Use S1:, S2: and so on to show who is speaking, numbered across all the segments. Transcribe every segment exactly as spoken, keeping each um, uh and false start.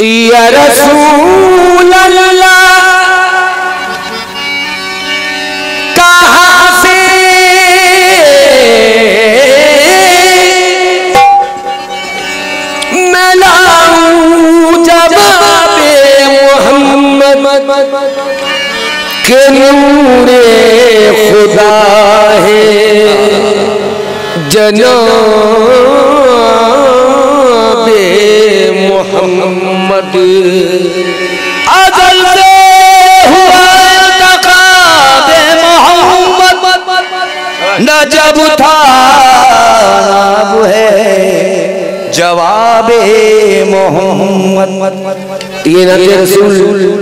S1: या रसूल अल्लाह कहाँ से मैं लाऊं जवाबे मोहम्मद के नूरे खुदा है जनाबे मोहम्मद। अजल से हुआ इंतखाबे मोहम्मद न जब था अब है जवाबे मोहम्मद। ये नाते रसूल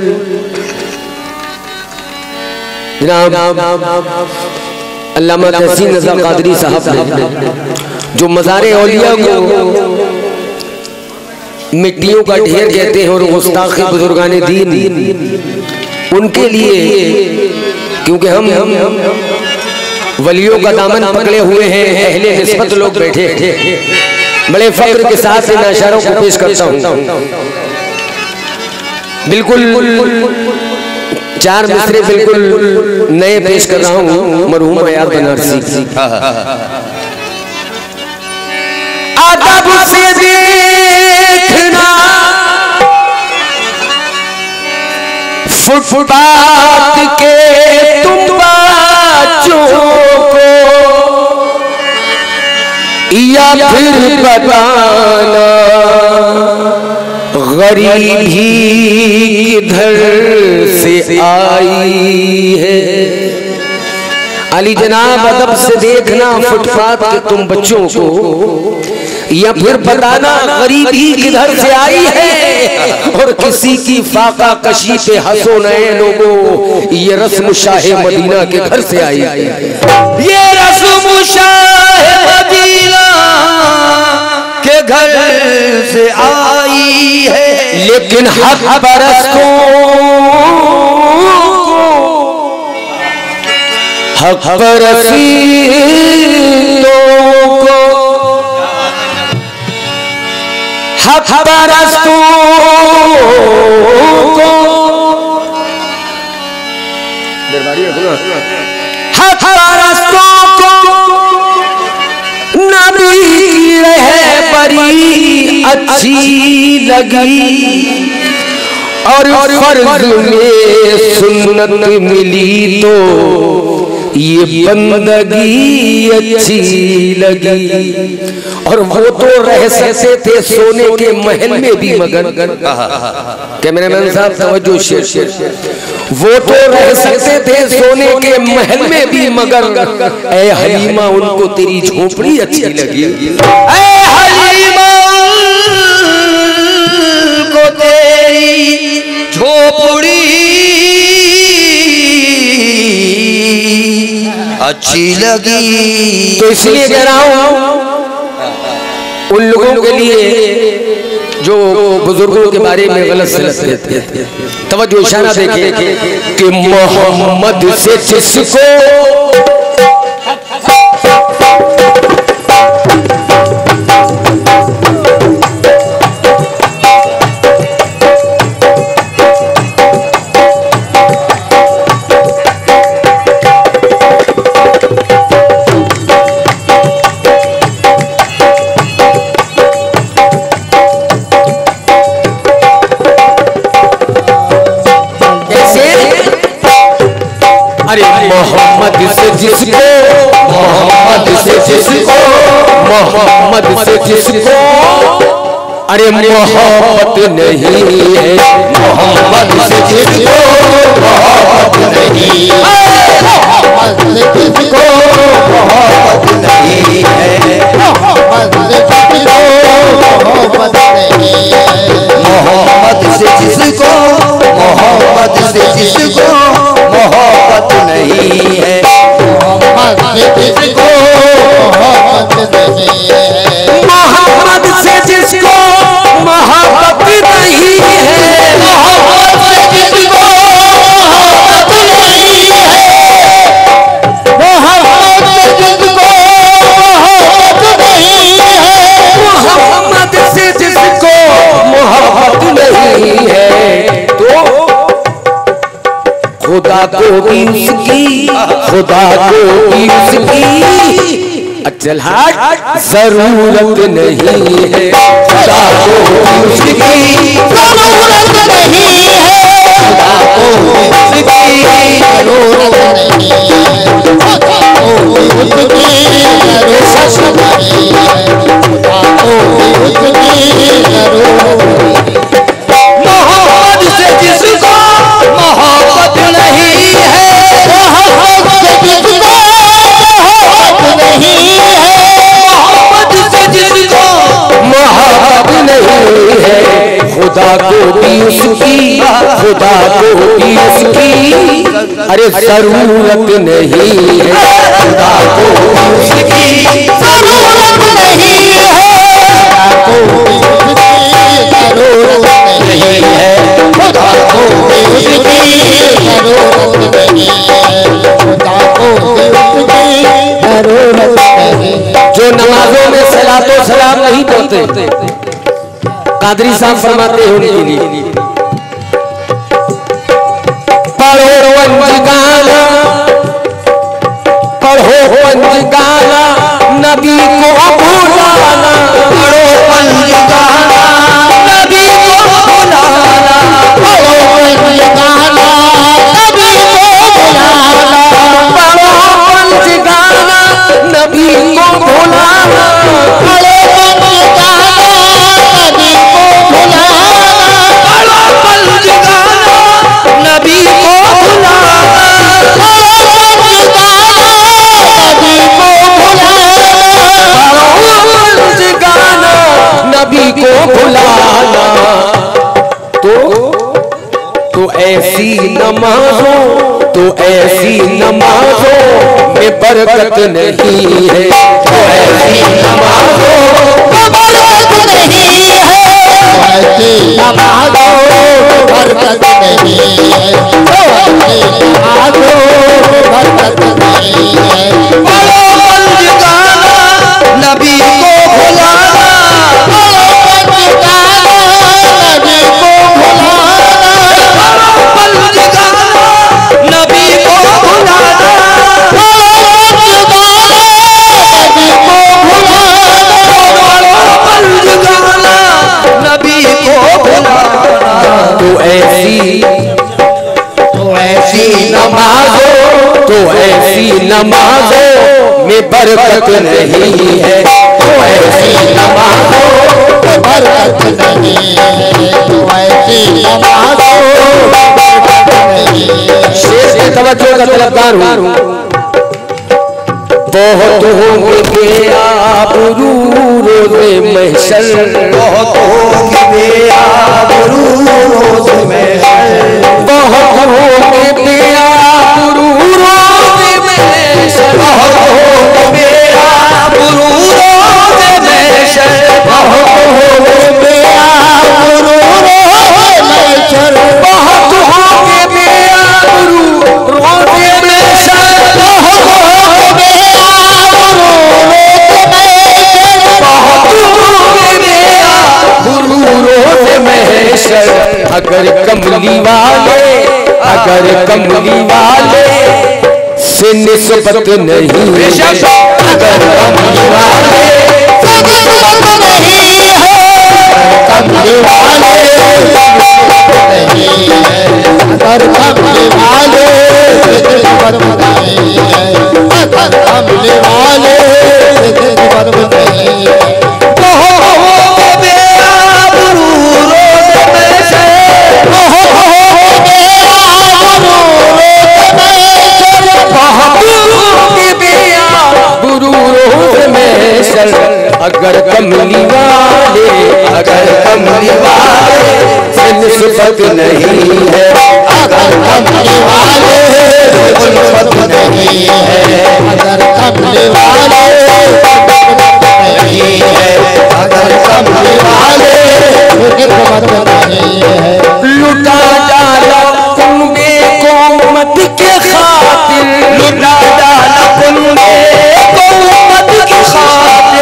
S1: जनाब अल्लामा तहसीन रज़ा क़ादरी साहब ने जो मज़ारे औलिया को मिट्टियों का ढेर कहते हैं और गुस्ताख़ी बुजुर्गाने दीन उनके लिए, क्योंकि हम वलियों का दामन पकड़े हुए हैं, अहले निस्बत लोग बैठे हैं, बड़े फख्र के साथ इन अशारों को पेश करता हूँ। बिल्कुल चार मिसरे बिल्कुल नए पेश कर रहा हूँ मरहूम अयाद बनारसी। अदब से देखना फुटपाथ के तुम बच्चों को या फिर बताना गरीबी किधर से आई है। अली जनाब अदब से देखना फुटपाथ के तुम बच्चों को या फिर बताना गरीबी किधर से आई है। और किसी की फाका कशी पे हंसो नए लोगों, ये रस्म शाहे मदीना के घर से आई है। ये रस्म शाहे मदीना के घर से आई है। लेकिन हक परस्तों हक परस्तियों को हक परस्तों को हक परस्तों को नबी रहे बड़ी अच्छी लगी और फर्ज में सुन्नत मिली तो ये बंदगी अच्छी लगी। और वो तो रह सकते थे सोने के महल में भी मगर, कैमरामैन साहब तवज्जो शेर शेर, वो तो रह सकते थे सोने के महल में भी मगर ऐ हलीमा उनको तेरी झोपड़ी अच्छी लगी। ऐ हलीमा को तेरी झोपड़ी अच्छी लगी। तो इसलिए कह रहा हूं उन लोगों के लिए जो बुजुर्गों के बारे में गलत सलत कहते हैं, तवज्जो इशारा देखिए कि मोहम्मद से जिसको मोहम्मद से जिसको मोहम्मद से जिसको मोहम्मद से जिसको अरे मोहब्बत नहीं है, मोहम्मद से जिसको मोहब्बत नहीं है, मोहम्मद से जिसको मोहब्बत नहीं है, मोहम्मद से जिसको मोहब्बत नहीं है, मोहम्मद से जिसको मोहम्मद से जिसको मोहब्बत नहीं है, मोहम्मद से जिसको मोहब्बत नहीं है, मोहम्मद से जिसको मोहब्बत नहीं है, मोहम्मद से जिसको मोहब्बत नहीं है, मोहम्मद से जिसको मोहब्बत खुदा को भी उसकी, खुदा को भी उसकी अचल हाट जरूरत नहीं है, खुदा को भी उसकी जरूरत नहीं है, खुदा को भी उसकी जरूरत नहीं है, खुदा को भी उसकी जरूरत नहीं है, खुदा को भी उसकी जरूरत नहीं है। मोहब्बत से जिसको मोहब्बत नहीं है, मोहब्बत से जिसको मोहब्बत नहीं है, मोहब्बत से जिसको मोहब्बत नहीं है, खुदा को भी उसकी, खुदा को भी उसकी अरे जरूरत नहीं है, खुदा को भी उसकी जरूरत नहीं है, खुदा को भी उसकी जरूरत नहीं है, खुदा को भी उसकी जरूरत नहीं है, खुदा को भी उसकी जरूरत नहीं है। जो नमाजों में सलातो सलाम नहीं पढ़ते, कादरी साहब फरमाते हैं उनके लिए पढ़ो पंचगाना, पढ़ो पंचगाना नबी को भुलाना, पढ़ो पंचगाना नबी को भुलाना, पढ़ो पंचगाना नबी को भुलाना, पढ़ो पंचगाना नबी को भुलाना, पढ़ो पंचगाना नबी को भुलाना, पढ़ो पंचगाना नबी को भुलाना, पढ़ो पंचगाना नबी को भुलाना, नबी को भुलाना। तो तो ऐसी नमाजों, तो ऐसी नमाजों में बरकत नहीं है, तो ऐसी नमाजों में बरकत नहीं है, ऐसी नमाजों में बरकत नहीं है, ऐसी नमाजों में बरकत नहीं है। पढ़ो पंचगाना नबी को भुलाना, पढ़ो पंचगाना नबी को भुलाना, पढ़ो पंचगाना नबी को भुलाना, पढ़ो पंचगाना नबी को भुलाना, पढ़ो पंचगाना नबी को भुलाना। तो ऐसी तो ऐसी नमाजों, तो ऐसी नमाजों में बरकत नहीं है, तो ऐसी नमाजों में बरकत नहीं है, तो ऐसी नमाजों में बरकत नहीं है। शेर से तवज्जो का तलबगार हूँ। बहुत होंगे आबरू रोज़े महशर, बहुत होंगे आबरू रोज़े महशर, बहुत होंगे आबरू रोज़े महशर, बहुत होंगे आबरू रोज़े महशर, बहुत होंगे आबरू रोज़े महशर, बहुत होंगे आबरू रोज़े महशर, बहुत होंगे अगर कमली वाले, अगर कमली वाले से निस्बत नहीं है, अगर कमली वाले से निस्बत नहीं है, कमली वाले से निस्बत नहीं है, अगर कमली वाले से निस्बत नहीं है, अगर कमली वाले से निस्बत नहीं है। अगर कमली वाले, अगर कमली वाले से निस्बत नहीं है, अगर कमली वाले से निस्बत नहीं है, अगर कमली वाले से निस्बत नहीं है, अगर कमली वाले से निस्बत नहीं है। लुटा डाला कुंबे को मत के खातिर, लुटा डाला कुंबे को मत के खातिर,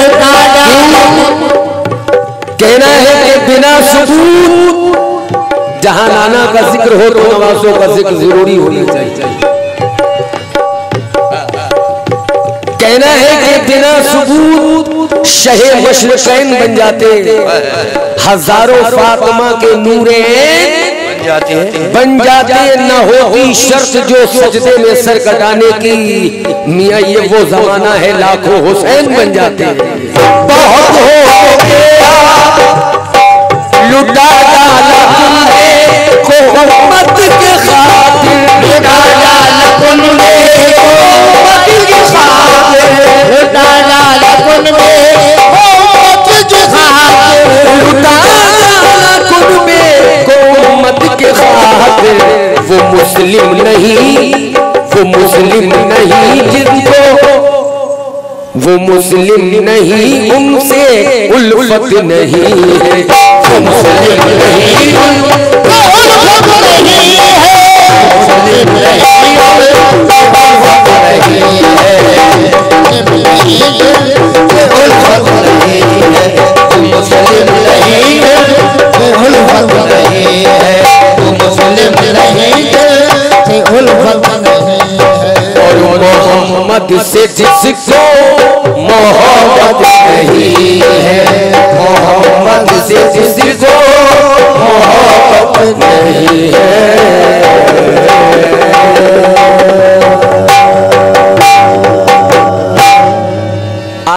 S1: कहना है कि बिना सबूत जहां नाना का जिक्र हो तो नवासों का जिक्र जरूरी होना चाहिए। कहना है कि बिना सबूत शहे मशरक़ैन बन जाते, हजारों फातिमा के नूरे बन जाते बन जाते न होती शर्त जो सजदे में सर कटाने की, मियाँ ये वो जमाना है लाखों हुसैन बन जाते। बहुत हो गया लुटा डाला तुमने कोमत के खातिर, लुटा डाला तुमने कोमत के खातिर, लुटा डाला तुमने कोमत के खातिर, लुटा डाला तुमने कोमत के खातिर। वो मुस्लिम नहीं, वो मुस्लिम नहीं जिनको, वो मुस्लिम नहीं उनसे उल्फत नहीं है, वो मुस्लिम नहीं उल्फत नहीं है, मुस्लिम नहीं उल्फत नहीं है, उल्फत नहीं है, मुस्लिम नहीं उल्फत नहीं है, मुस्लिम नहीं उल्फत नहीं है। और मोहम्मद से जिसको मोहब्बत नहीं है, मोहम्मद से जिसको मोहब्बत नहीं है,